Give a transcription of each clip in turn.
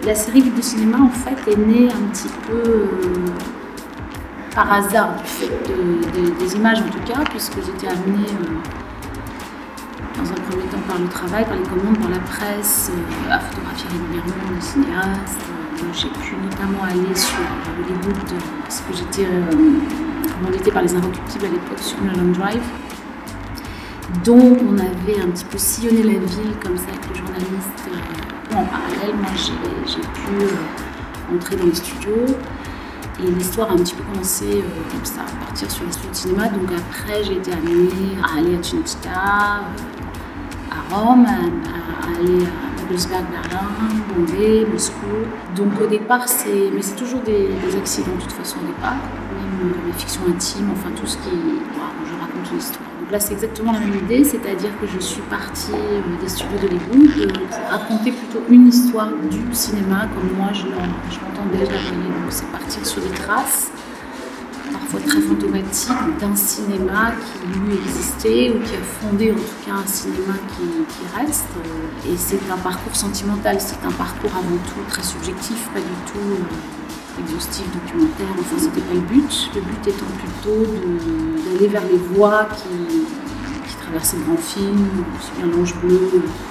La série Vie de cinéma en fait est née un petit peu par hasard du fait des images en tout cas, puisque j'étais amenée dans un premier temps par le travail, par les commandes, par la presse, à photographier régulièrement des cinéastes. J'ai pu notamment aller sur Hollywood, parce que j'étais commanditée par les Inrecuptibles à l'époque sur Mulholland Drive. Donc on avait un petit peu sillonné la ville comme ça avec le journaliste. En parallèle, moi j'ai pu entrer dans les studios et l'histoire a un petit peu commencé comme ça, à partir sur les studios de cinéma. Donc après j'ai été amenée à aller à Cinecittà, à Rome, à aller à Babelsberg, Berlin, Bombay, Moscou. Donc au départ, mais c'est toujours des accidents de toute façon au départ, même les fictions intimes, enfin tout ce qui... je raconte une histoire. Donc là c'est exactement la même idée, c'est-à-dire que je suis partie des studios d'Hollywood pour raconter plutôt une histoire du cinéma comme moi je l'entendais, je la voyais. Donc c'est partir sur des traces, parfois très fantomatiques, d'un cinéma qui lui existait ou qui a fondé en tout cas un cinéma qui reste. Et c'est un parcours sentimental, c'est un parcours avant tout très subjectif, pas du tout exhaustif, documentaire, enfin c'était pas le but. Le but étant plutôt d'aller vers les voies qui traversaient le grand film, aussi bien L'Ange Bleu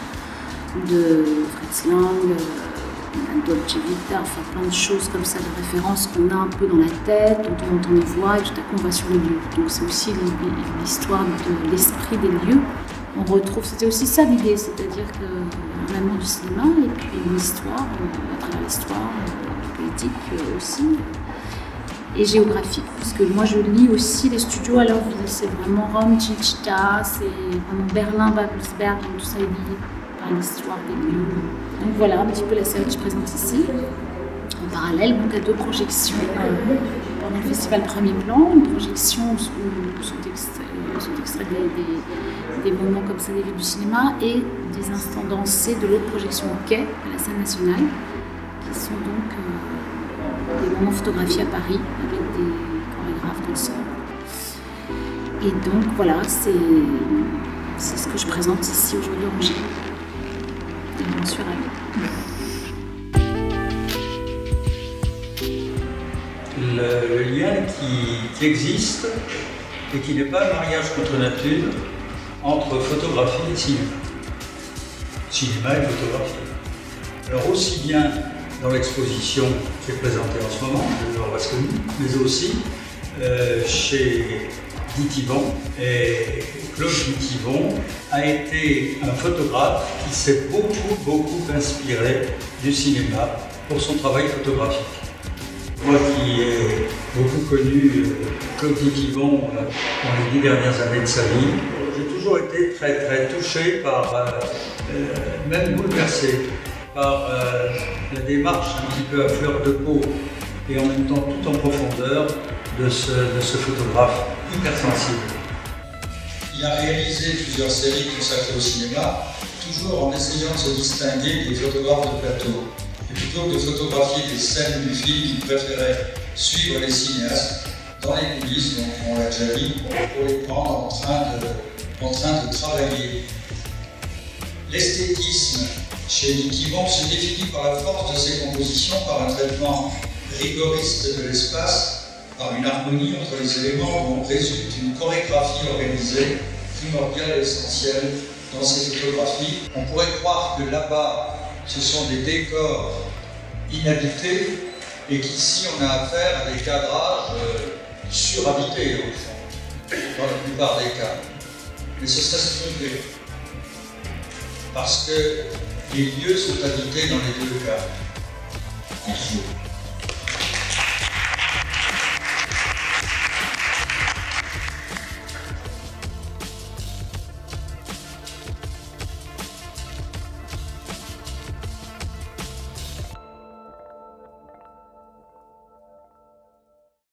de Fritz Lang, la Dolce Vita, enfin plein de choses comme ça, de références qu'on a un peu dans la tête, dont on entend les voix et tout à coup on va sur les lieux. Donc c'est aussi l'histoire de l'esprit des lieux. On retrouve, c'était aussi ça l'idée, c'est-à-dire que l'amour du cinéma et puis une histoire, à travers l'histoire, politique aussi, et géographique, parce que moi je lis aussi les studios à leur vie, c'est vraiment Rome, Cinecittà, c'est vraiment Berlin, Babelsberg, tout ça est lié par l'histoire des lieux. Donc voilà un petit peu la série que je présente ici. En parallèle, donc à deux projections pendant le festival Premier Plan, une projection où sont extraits des moments comme ça des lieux du cinéma et des instants dansés de l'autre projection au quai, à la scène nationale, qui sont donc des moments photographiés à Paris avec des chorégraphes, danseurs. Et donc voilà, c'est ce que je présente ici aujourd'hui à Angers. Et j'en suis ravie. Le lien qui existe et qui n'est pas un mariage contre nature entre photographie et cinéma. Cinéma et photographie. Alors aussi bien dans l'exposition qui est présentée en ce moment, de Laure Vasconi, mais aussi chez Ditivon. Et Claude Ditivon a été un photographe qui s'est beaucoup inspiré du cinéma pour son travail photographique. Moi qui ai beaucoup connu Claude Ditivon dans les 10 dernières années de sa vie, j'ai toujours été très touché par, même bouleversé, par la démarche un petit peu à fleur de peau et en même temps tout en profondeur de ce photographe hypersensible. Il a réalisé plusieurs séries consacrées au cinéma, toujours en essayant de se distinguer des photographes de plateau. Et plutôt que de photographier des scènes du film, il préférait suivre les cinéastes dans les coulisses, donc on l'a déjà dit, pour les prendre en train de travailler. L'esthétisme chez Ditivon se définit par la force de ses compositions, par un traitement rigoriste de l'espace, par une harmonie entre les éléments dont résulte une chorégraphie organisée, primordiale et essentielle dans ces photographies. On pourrait croire que là-bas, ce sont des décors inhabités et qu'ici on a affaire à des cadrages surhabités, au fond, dans la plupart des cas. Mais ce serait se tromper, parce que les lieux sont habités dans les deux cas.